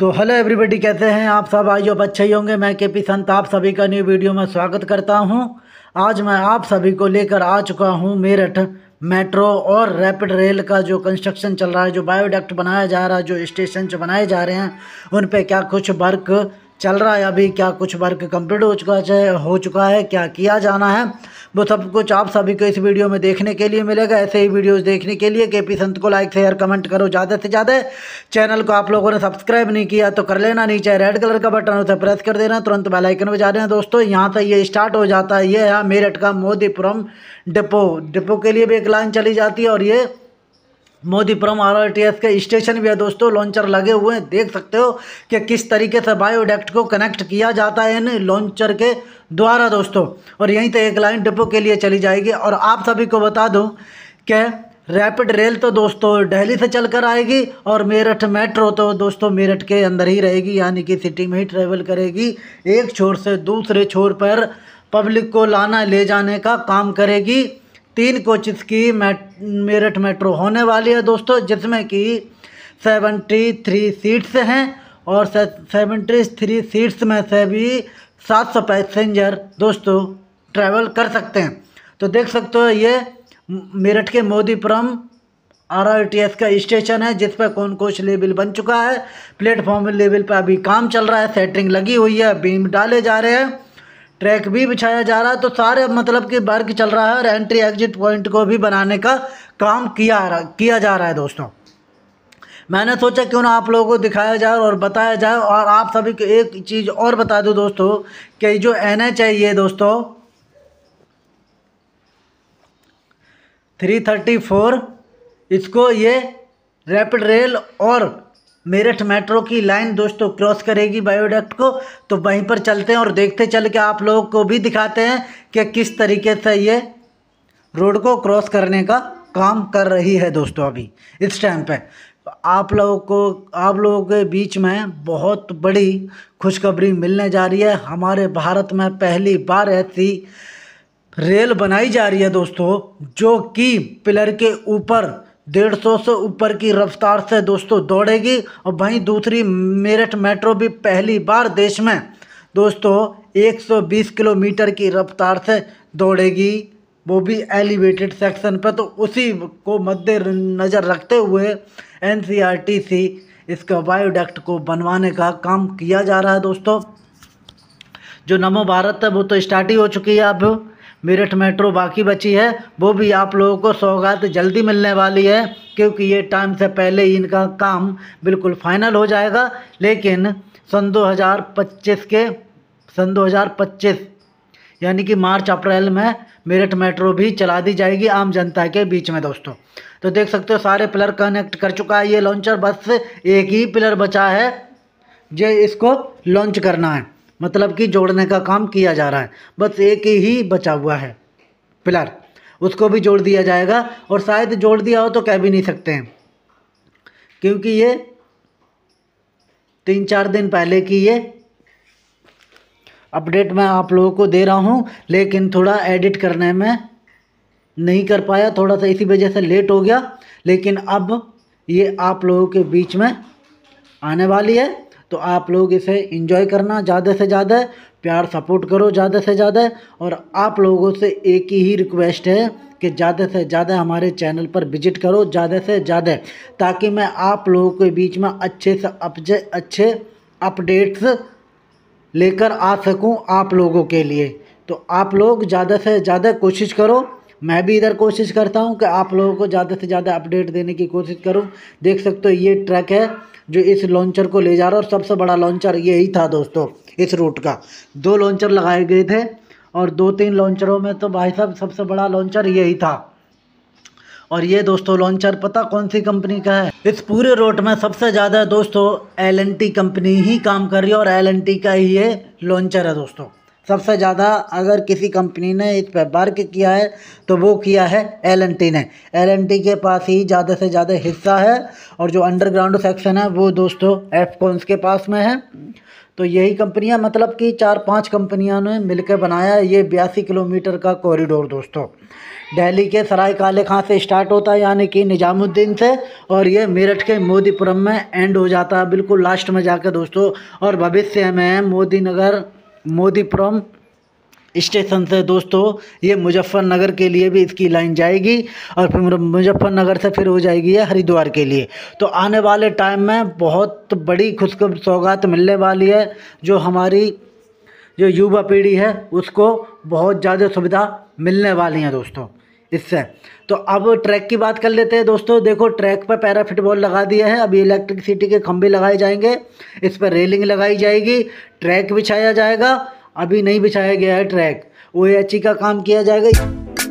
तो hello everybody, कैसे हैं आप सब? आई होप अच्छे ही होंगे। मैं केपी संत आप सभी का न्यू वीडियो में स्वागत करता हूं। आज मैं आप सभी को लेकर आ चुका हूं मेरठ मेट्रो और रैपिड रेल का जो कंस्ट्रक्शन चल रहा है, जो बायोडक्ट बनाया जा रहा है, जो स्टेशन जो बनाए जा रहे हैं, उन पे क्या कुछ वर्क चल रहा है, अभी क्या कुछ वर्क कंप्लीट हो चुका है, क्या किया जाना है, वो सब कुछ आप सभी को इस वीडियो में देखने के लिए मिलेगा। ऐसे ही वीडियोस देखने के लिए केपी संत को लाइक शेयर कमेंट करो ज़्यादा से ज़्यादा। चैनल को आप लोगों ने सब्सक्राइब नहीं किया तो कर लेना, नीचे रेड कलर का बटन उसे प्रेस कर देना, तुरंत बेल आइकन बजा देना। दोस्तों यहाँ से ये स्टार्ट हो जाता है, ये है मेरठ का मोदीपुरम डिपो के लिए भी एक लाइन चली जाती है, और ये मोदीपुरम आरआरटीएस के स्टेशन भी है दोस्तों। लॉन्चर लगे हुए हैं, देख सकते हो कि किस तरीके से बायोडक्ट को कनेक्ट किया जाता है इन लॉन्चर के द्वारा दोस्तों। और यहीं से एक लाइन डिपो के लिए चली जाएगी। और आप सभी को बता दूं कि रैपिड रेल तो दोस्तों दिल्ली से चलकर आएगी, और मेरठ मेट्रो तो दोस्तों मेरठ के अंदर ही रहेगी, यानी कि सिटी में ही ट्रेवल करेगी। एक छोर से दूसरे छोर पर पब्लिक को लाना ले जाने का काम करेगी। 3 कोचेस की मेरठ मेट्रो होने वाली है दोस्तों, जिसमें कि 73 सीट्स हैं, और 73 सीट्स में से भी 700 पैसेंजर दोस्तों ट्रैवल कर सकते हैं। तो देख सकते हो ये मेरठ के मोदीपुरम आरआरटीएस का स्टेशन है, जिस पर कॉन्कोर्स लेवल बन चुका है। प्लेटफॉर्म लेवल पर अभी काम चल रहा है, सेटरिंग लगी हुई है, बीम डाले जा रहे हैं, ट्रैक भी बिछाया जा रहा है। तो सारे मतलब कि वर्क चल रहा है, और एंट्री एग्जिट पॉइंट को भी बनाने का काम किया जा रहा है दोस्तों। मैंने सोचा क्यों ना आप लोगों को दिखाया जाए और बताया जाए। और आप सभी को एक चीज़ और बता दूं दोस्तों कि जो NH है ये दोस्तों 334, इसको ये रैपिड रेल और मेरठ मेट्रो की लाइन दोस्तों क्रॉस करेगी बायोडक्ट को। तो वहीं पर चलते हैं और देखते चल के आप लोगों को भी दिखाते हैं कि किस तरीके से ये रोड को क्रॉस करने का काम कर रही है दोस्तों। अभी इस टाइम पे आप लोगों के बीच में बहुत बड़ी खुशखबरी मिलने जा रही है। हमारे भारत में पहली बार ऐसी रेल बनाई जा रही है दोस्तों, जो कि पिलर के ऊपर 150 से ऊपर की रफ्तार से दोस्तों दौड़ेगी। और वहीं दूसरी मेरठ मेट्रो भी पहली बार देश में दोस्तों 120 किलोमीटर की रफ्तार से दौड़ेगी, वो भी एलिवेटेड सेक्शन पर। तो उसी को मद्देनज़र रखते हुए NCRTC इसका बायोडक्ट को बनवाने का काम किया जा रहा है दोस्तों। जो नमो भारत है वो तो स्टार्ट ही हो चुकी है, अब मेरठ मेट्रो बाकी बची है, वो भी आप लोगों को सौगात जल्दी मिलने वाली है, क्योंकि ये टाइम से पहले ही इनका काम बिल्कुल फाइनल हो जाएगा। लेकिन सन 2025 यानी कि मार्च अप्रैल में मेरठ मेट्रो भी चला दी जाएगी आम जनता के बीच में दोस्तों। तो देख सकते हो सारे पिलर कनेक्ट कर चुका है ये लॉन्चर, बस एक ही पिलर बचा है जो इसको लॉन्च करना है, मतलब कि जोड़ने का काम किया जा रहा है। बस एक ही बचा हुआ है पिलर, उसको भी जोड़ दिया जाएगा। और शायद जोड़ दिया हो तो कह भी नहीं सकते हैं, क्योंकि ये 3-4 दिन पहले की ये अपडेट मैं आप लोगों को दे रहा हूँ, लेकिन थोड़ा एडिट करने में नहीं कर पाया, थोड़ा सा इसी वजह से लेट हो गया। लेकिन अब ये आप लोगों के बीच में आने वाली है, तो आप लोग इसे एंजॉय करना, ज़्यादा से ज़्यादा प्यार सपोर्ट करो ज़्यादा से ज़्यादा। और आप लोगों से एक ही रिक्वेस्ट है कि ज़्यादा से ज़्यादा हमारे चैनल पर विजिट करो ज़्यादा से ज़्यादा, ताकि मैं आप लोगों के बीच में अच्छे अपडेट्स लेकर आ सकूं आप लोगों के लिए। तो आप लोग ज़्यादा से ज़्यादा कोशिश करो, मैं भी इधर कोशिश करता हूं कि आप लोगों को ज़्यादा से ज़्यादा अपडेट देने की कोशिश करूं। देख सकते हो ये ट्रक है जो इस लॉन्चर को ले जा रहा है, और सबसे बड़ा लॉन्चर यही था दोस्तों। इस रूट का 2 लॉन्चर लगाए गए थे, और 2-3 लॉन्चरों में तो भाई साहब सबसे बड़ा लॉन्चर यही था। और ये दोस्तों लॉन्चर पता कौन सी कंपनी का है? इस पूरे रूट में सबसे ज़्यादा दोस्तों L&T कंपनी ही काम कर रही है, और L&T का ही ये लॉन्चर है दोस्तों। सबसे ज़्यादा अगर किसी कंपनी ने इस पर वर्क किया है तो वो किया है L&T ने। L&T के पास ही ज़्यादा से ज़्यादा हिस्सा है, और जो अंडरग्राउंड सेक्शन है वो दोस्तों Afcons के पास में है। तो यही कंपनियां, मतलब कि 4-5 कंपनियों ने मिलकर बनाया ये 82 किलोमीटर का कॉरिडोर दोस्तों। दिल्ली के सराय काले खां से स्टार्ट होता है यानी कि निजामुद्दीन से, और ये मेरठ के मोदीपुरम में एंड हो जाता है बिल्कुल लास्ट में जाकर दोस्तों। और भविष्य में मोदीनगर मोदीपुरम स्टेशन से दोस्तों ये मुजफ्फरनगर के लिए भी इसकी लाइन जाएगी, और फिर मुजफ्फरनगर से फिर हो जाएगी ये हरिद्वार के लिए। तो आने वाले टाइम में बहुत बड़ी खुशखबरी सौगात मिलने वाली है, जो हमारी जो युवा पीढ़ी है उसको बहुत ज़्यादा सुविधा मिलने वाली है दोस्तों इससे। तो अब ट्रैक की बात कर लेते हैं दोस्तों। देखो ट्रैक पर पैरा फुटबॉल लगा दिया है, अभी इलेक्ट्रिसिटी के खंभे लगाए जाएंगे, इस पर रेलिंग लगाई जाएगी, ट्रैक बिछाया जाएगा। अभी नहीं बिछाया गया है ट्रैक, OAH का काम किया जाएगा।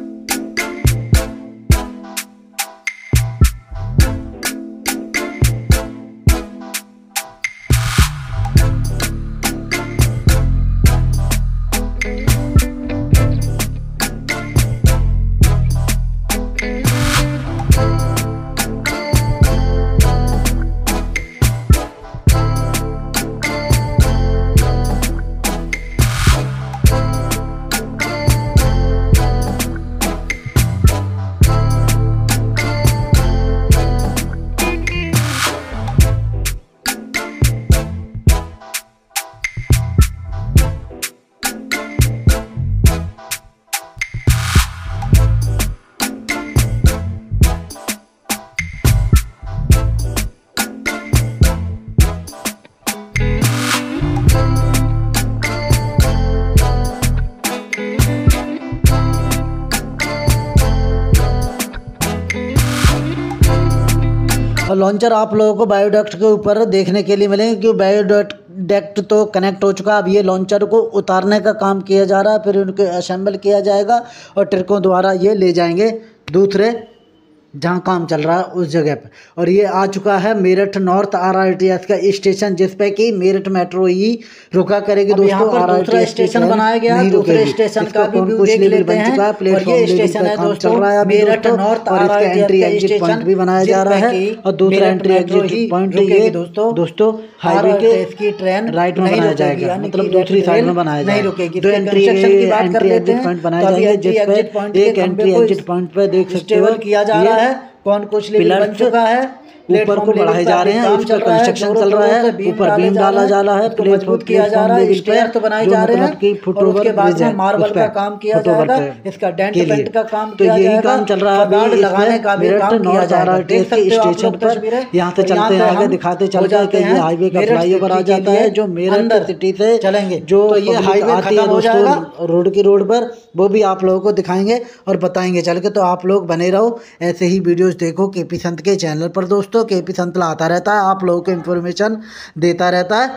लॉन्चर आप लोगों को बायोडक्ट के ऊपर देखने के लिए मिलेंगे, क्योंकि बायोडक्ट तो कनेक्ट हो चुका है। अब ये लॉन्चर को उतारने का काम किया जा रहा है, फिर उनको असेंबल किया जाएगा और ट्रकों द्वारा ये ले जाएंगे दूसरे जहाँ काम चल रहा है उस जगह पे। और ये आ चुका है मेरठ नॉर्थ RRTS का स्टेशन, जिसपे कि मेरठ मेट्रो ही रुका करेगी दोस्तों। दूसरा स्टेशन बनाया गया, दूसरे स्टेशन का भी व्यू देख लेते हैं। और ये स्टेशन है दोस्तों Meerut north RRTS entry exit point भी बनाया जा रहा है, और दूसरा एंट्री एग्जिट पॉइंट ये दोस्तों हाईवे के इसकी ट्रेन राइट में बनाया जाएगा, मतलब दूसरी साइड में बनाया जाएगा। दो एंट्री एग्जिट पॉइंट बनाए जाएंगे, जिसपे एक एंट्री एग्जिट पॉइंट पे देख सकते हो किया जा रहा है कौन कुछ बन चुका है, ऊपर को बढ़ाए जा रहे हैं, उस पर कंस्ट्रक्शन चल रहा है, ऊपर बीम डाला जा रहा है, मजबूत किया जा रहा है, स्टेयर तो बनाए जा रहे हैं, और उसके बाद में मार्बल का काम किया जाएगा, इसका डेंट पेंट का काम किया जाएगा, यही काम चल रहा है। गार्ड लगाने का भी काम किया जाएगा। देख सकते हो स्टेशन पर, यहाँ से चलते हैं आगे दिखाते चल जाते हैं, हाईवे का फ्लाईओवर आ जाता है जो मेरठ सिटी से चलेंगे, जो ये हाईवे आती है दोस्तों रोड की रोड पर, वो भी आप लोगों को दिखाएंगे और बताएंगे चल के। तो आप लोग बने रहो, ऐसे ही वीडियोस देखो KP संत के चैनल पर दोस्तों। KP संतला आता रहता है, आप लोगों को इन्फॉर्मेशन देता रहता है।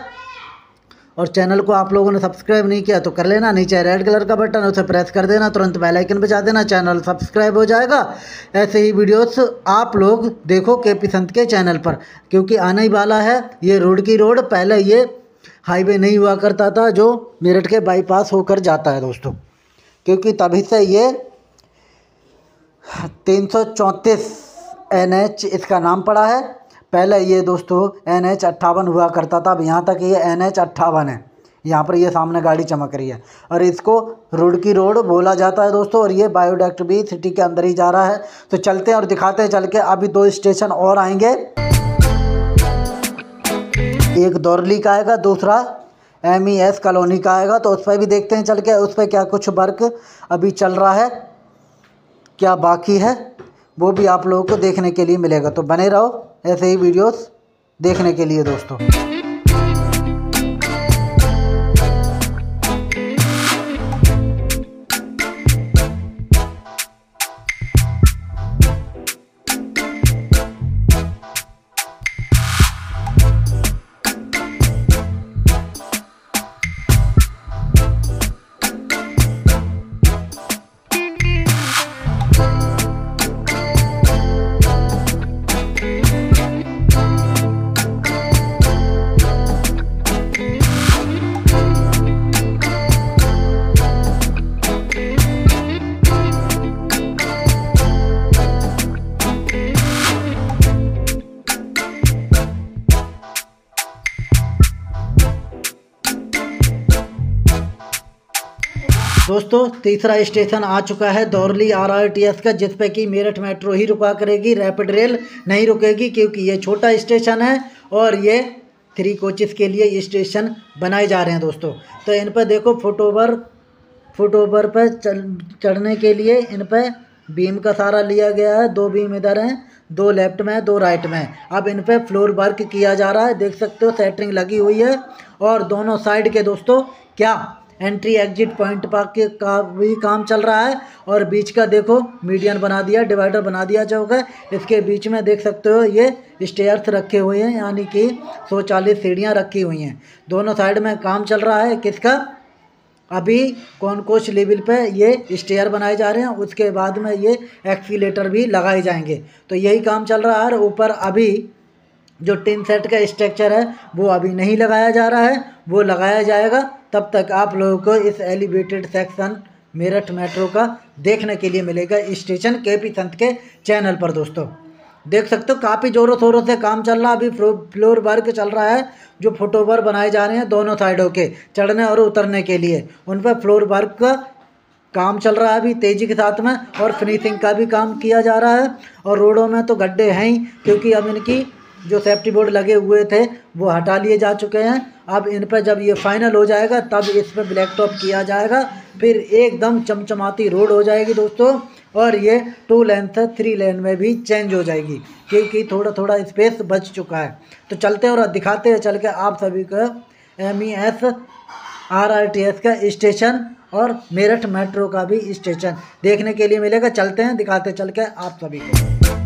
और चैनल को आप लोगों ने सब्सक्राइब नहीं किया तो कर लेना, नीचे रेड कलर का बटन उसे प्रेस कर देना, तुरंत बेल आइकन बजा देना, चैनल सब्सक्राइब हो जाएगा। ऐसे ही वीडियोस आप लोग देखो KP संत के चैनल पर, क्योंकि आने ही वाला है ये रोड की रोड। पहले ये हाईवे नहीं हुआ करता था जो मेरठ के बाईपास होकर जाता है दोस्तों, क्योंकि तभी से ये 334 NH इसका नाम पड़ा है। पहले ये दोस्तों NH 58 हुआ करता था, अब यहाँ तक ये NH 58 है। यहाँ पर ये सामने गाड़ी चमक रही है, और इसको रोड की रोड बोला जाता है दोस्तों। और ये बायोडक्ट भी सिटी के अंदर ही जा रहा है। तो चलते हैं और दिखाते हैं चल के। अभी 2 स्टेशन और आएंगे, एक दौरली का आएगा, दूसरा MES कॉलोनी का आएगा। तो उस पर भी देखते हैं चल के, उस पर क्या कुछ वर्क अभी चल रहा है, क्या बाकी है, वो भी आप लोगों को देखने के लिए मिलेगा। तो बने रहो ऐसे ही वीडियोस देखने के लिए दोस्तों। दोस्तों तीसरा स्टेशन आ चुका है दौरली RRTS का, जिस पे कि मेरठ मेट्रो ही रुका करेगी, रैपिड रेल नहीं रुकेगी, क्योंकि ये छोटा स्टेशन है और ये 3 कोचेस के लिए स्टेशन बनाए जा रहे हैं दोस्तों। तो इन पर देखो फुटओवर पर चढ़ने के लिए इन पर बीम का सहारा लिया गया है। 2 बीम इधर हैं, 2 लेफ्ट में 2 राइट में। अब इन पे फ्लोर वर्क किया जा रहा है, देख सकते हो सेंटरिंग लगी हुई है। और दोनों साइड के दोस्तों क्या एंट्री एग्जिट पॉइंट का भी काम चल रहा है। और बीच का देखो मीडियन बना दिया, डिवाइडर बना दिया जाएगा। इसके बीच में देख सकते हो ये स्टेयर्स रखे हुए हैं, यानी कि 140 सीढ़ियाँ रखी हुई हैं। दोनों साइड में काम चल रहा है किसका, अभी कॉनकोर्स लेवल पे ये स्टेयर बनाए जा रहे हैं, उसके बाद में ये एक्सीलेटर भी लगाए जाएंगे। तो यही काम चल रहा है। ऊपर अभी जो टिन सेट का स्ट्रक्चर है वो अभी नहीं लगाया जा रहा है, वो लगाया जाएगा। तब तक आप लोगों को इस एलिवेटेड सेक्शन मेरठ मेट्रो का देखने के लिए मिलेगा स्टेशन KP संत के चैनल पर। दोस्तों देख सकते हो काफ़ी ज़ोरों शोरों से काम चल रहा है। अभी फ्लोर वर्क चल रहा है, जो फुटओवर बनाए जा रहे हैं दोनों साइडों के चढ़ने और उतरने के लिए, उन पर फ्लोर वर्क का काम चल रहा है अभी तेज़ी के साथ में। और फिनिशिंग का भी काम किया जा रहा है। और रोडों में तो गड्ढे हैं ही, क्योंकि अब इनकी जो सेफ्टी बोर्ड लगे हुए थे वो हटा लिए जा चुके हैं। अब इन पर जब ये फाइनल हो जाएगा तब इस पर ब्लैक टॉप किया जाएगा, फिर एकदम चमचमाती रोड हो जाएगी दोस्तों। और ये 2 लेन से 3 लेन में भी चेंज हो जाएगी, क्योंकि थोड़ा थोड़ा स्पेस बच चुका है। तो चलते हैं और दिखाते हैं चल के आप सभी को MES RRTS का स्टेशन और मेरठ मेट्रो का भी स्टेशन देखने के लिए मिलेगा। चलते हैं, दिखाते चल के आप सभी को।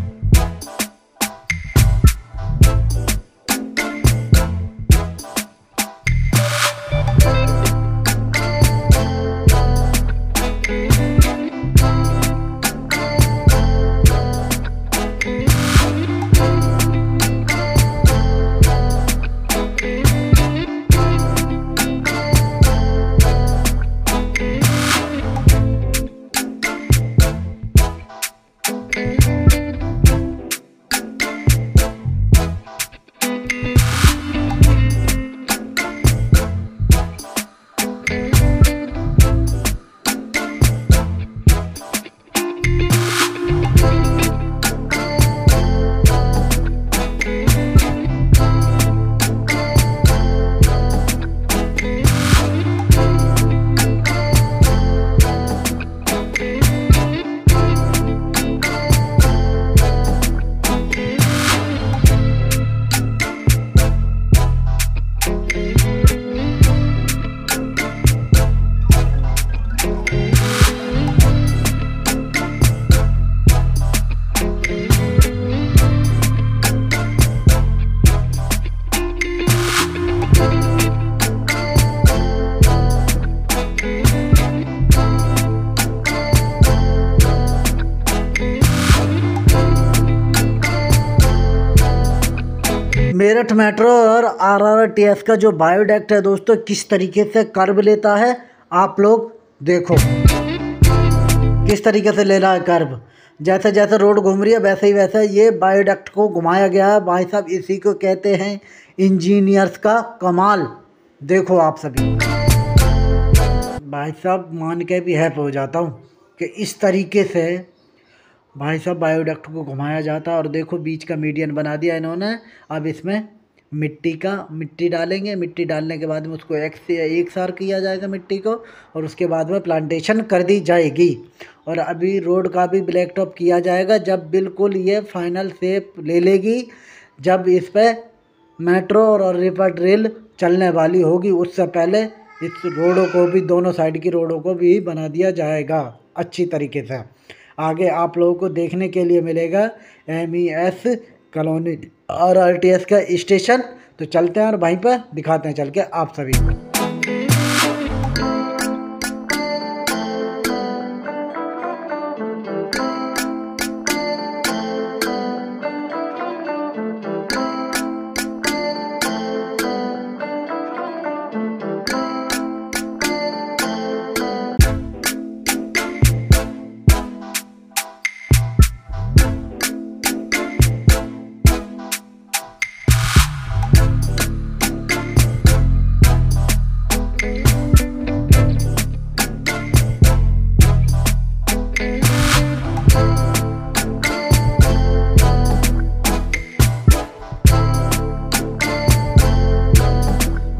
मेरठ मेट्रो और RRTS का जो बायोडक्ट है दोस्तों किस तरीके से कर्व लेता है, आप लोग देखो किस तरीके से ले रहा है कर्व। जैसे जैसे रोड घूम रही है वैसे ही वैसे ये बायोडक्ट को घुमाया गया है। भाई साहब इसी को कहते हैं इंजीनियर्स का कमाल। देखो आप सभी, भाई साहब मान के भी हैप हो जाता हूँ कि इस तरीके से भाई साहब बायोडक्ट को घुमाया जाता है। और देखो बीच का मीडियन बना दिया इन्होंने। अब इसमें मिट्टी डालेंगे, मिट्टी डालने के बाद में उसको एक सार किया जाएगा मिट्टी को, और उसके बाद में प्लांटेशन कर दी जाएगी। और अभी रोड का भी ब्लैक टॉप किया जाएगा जब बिल्कुल ये फाइनल शेप ले लेगी, जब इस पर मेट्रो और रैपिड रेल चलने वाली होगी। उससे पहले इस रोडों को भी, दोनों साइड की रोडों को भी बना दिया जाएगा अच्छी तरीके से। आगे आप लोगों को देखने के लिए मिलेगा MES कॉलोनी RRTS का स्टेशन। तो चलते हैं और वहीं पर दिखाते हैं चल के आप सभी को।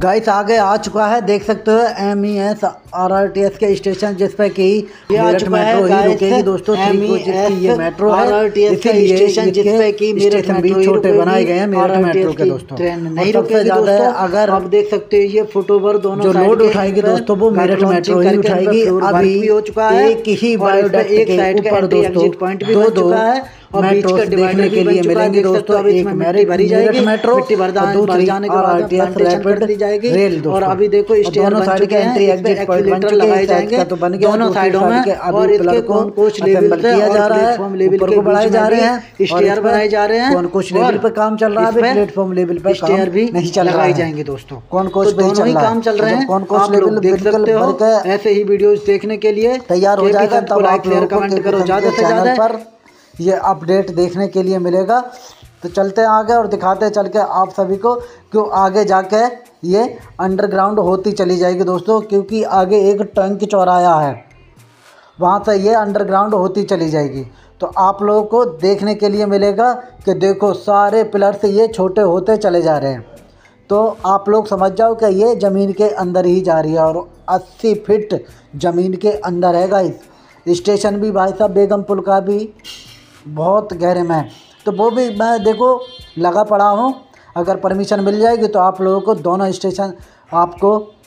गाइस आगे आ चुका है, देख सकते हो MES RRTS के स्टेशन, जिस पे कि मेरठ मेट्रो ही रुकेगी दोस्तों। ये मेट्रो है, इसीलिए स्टेशन जिस पे कि मेरठ भी छोटे बनाए गए हैं मेरठ मेट्रो के दोस्तों। ट्रेन नहीं रुकेगी दोस्तों। अगर आप देख सकते हो ये फुट ओवर दोनों जो लोड उठाएगी दोस्तों वो मेरठ मेट्रो ही उठाएगी। अभी हो चुका है एक ही बायोडेक्ट के ऊपर दोस्तों दो मेट्रो देखने के लिए मिलेंगे दोस्तों। एक मेरठ मेट्रो, दूसरी RRTS रैपिड रेल दोस्तों। और अभी देखो दोनों साइड के एंट्री एग्जिट पॉइंट बन चुके हैं, तो बन गया दोनों साइडों में। और इसके कौन कोच लेवल किया जा रहा है, ऊपर को बढ़ाए जा रहे हैं, स्टेयर बनाए जा रहे हैं। कौन कोच लेवल पे काम चल रहा है, प्लेटफॉर्म लेवल पे स्टेयर भी नहीं चल रहा है जाएंगे दोस्तों। कौन कोच पे ही काम चल रहे हैं, कौन कोच लेवल देख सकते हो। ऐसे ही वीडियोस देखने के लिए तैयार हो जाएगा, तब लाइक शेयर कमेंट करो ज्यादा से ज्यादा पर ये अपडेट देखने के लिए मिलेगा। तो चलते हैं आगे और दिखाते हैं चल के आप सभी को, क्यों आगे जाके ये अंडरग्राउंड होती चली जाएगी दोस्तों। क्योंकि आगे एक टंकी चौराहा है, वहाँ से ये अंडरग्राउंड होती चली जाएगी। तो आप लोगों को देखने के लिए मिलेगा कि देखो सारे पिलर से ये छोटे होते चले जा रहे हैं। तो आप लोग समझ जाओ कि ये ज़मीन के अंदर ही जा रही है और 80 फीट ज़मीन के अंदर है गाइस। स्टेशन भी भाई साहब बेगमपुर का भी बहुत गहरे में है, तो वो भी मैं देखो लगा पड़ा हूँ। अगर परमिशन मिल जाएगी तो आप लोगों को दोनों स्टेशन, आपको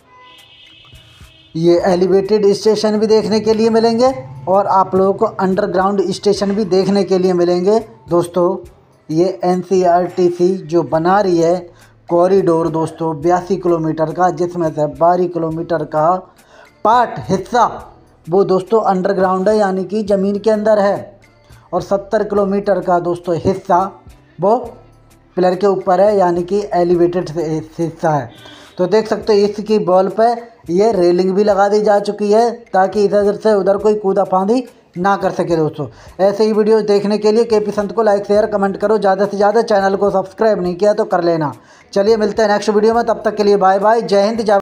ये एलिवेटेड स्टेशन भी देखने के लिए मिलेंगे और आप लोगों को अंडरग्राउंड स्टेशन भी देखने के लिए मिलेंगे दोस्तों। ये NCRTC जो बना रही है कॉरिडोर दोस्तों 82 किलोमीटर का, जिसमें से 12 किलोमीटर का पार्ट हिस्सा वो दोस्तों अंडरग्राउंड है, यानी कि ज़मीन के अंदर है। और 70 किलोमीटर का दोस्तों हिस्सा वो पिलर के ऊपर है, यानी कि एलिवेटेड हिस्सा है। तो देख सकते हो इसकी बॉल पे ये रेलिंग भी लगा दी जा चुकी है, ताकि इधर से उधर कोई कूदा फांदी ना कर सके दोस्तों। ऐसे ही वीडियो देखने के लिए KP संत को लाइक शेयर कमेंट करो ज़्यादा से ज़्यादा। चैनल को सब्सक्राइब नहीं किया तो कर लेना। चलिए मिलते हैं नेक्स्ट वीडियो में, तब तक के लिए बाय बाय, जय हिंद।